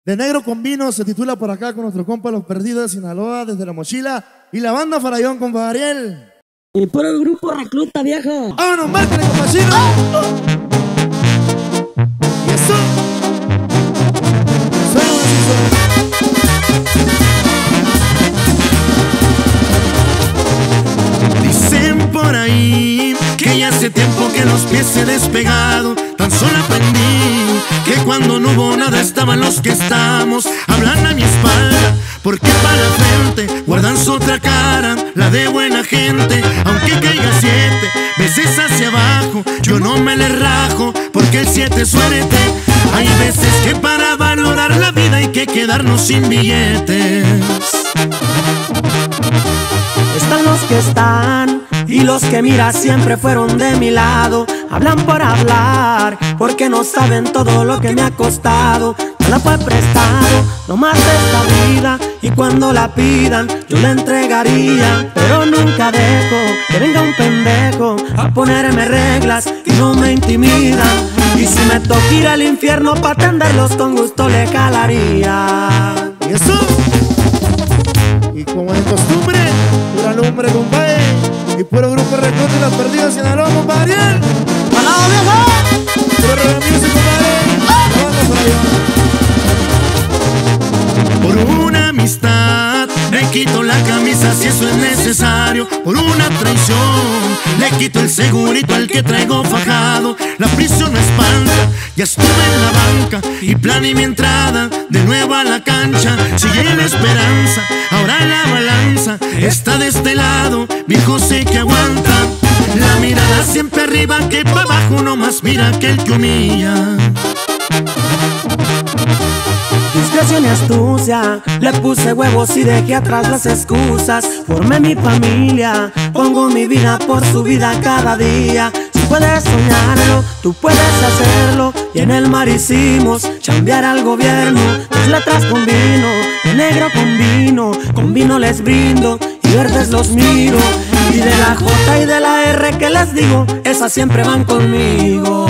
De Negro con Vino se titula por acá con nuestro compa Los Perdidos de Sinaloa, desde La Mochila, y la banda Farallón, compa Ariel. Y por el grupo Recluta, viejo. ¡Vámonos, márcale, compa Chino! ¡Y eso! Dicen por ahí que ya hace tiempo que los pies he despegado. Tan solo aprendí que cuando no hubo nada estaban los que estamos. Hablan a mi espalda porque para la frente guardan su otra cara, la de buena gente. Aunque caiga 7 veces hacia abajo, yo no me le rajo porque el 7 es suerte. Hay veces que para valorar la vida hay que quedarnos sin billetes. Están los que están y los que mira siempre fueron de mi lado. Hablan por hablar porque no saben todo lo que me ha costado. No la fue prestado, no más de esta vida, y cuando la pidan yo la entregaría. Pero nunca dejo que venga un pendejo a ponerme reglas que no me intimidan. Y si me toca ir al infierno pa' atenderlos con gusto le calaría. ¿Y eso? Y como de costumbre, pura lumbre, compadre. Y puro grupo Recluta y Los Perdidos de Sinaloa, compadre Ariel. ¡Palado, viejo! Puro Rebel Music, compadre. La banda Farallón. Por una amistad le quito la camisa si eso es necesario. Por una traición le quito el segurito al que traigo fajado. La prisión no espanta, ya estuve en la banca y planeé mi entrada de nuevo a la cancha. Sigue la esperanza, ahora la balanza está de este lado, viejo sé que aguanta. La mirada siempre arriba que para abajo, no más mira que el que humilla. Discreción y astucia, le puse huevos y dejé atrás las excusas. Formé mi familia, pongo mi vida por su vida cada día. Si puedes soñarlo, tú puedes hacerlo. Y en el mar hicimos chambear al gobierno. 2 letras con vino, de negro con vino les brindo y verdes los miro. Y de la J y de la R que les digo, esas siempre van conmigo.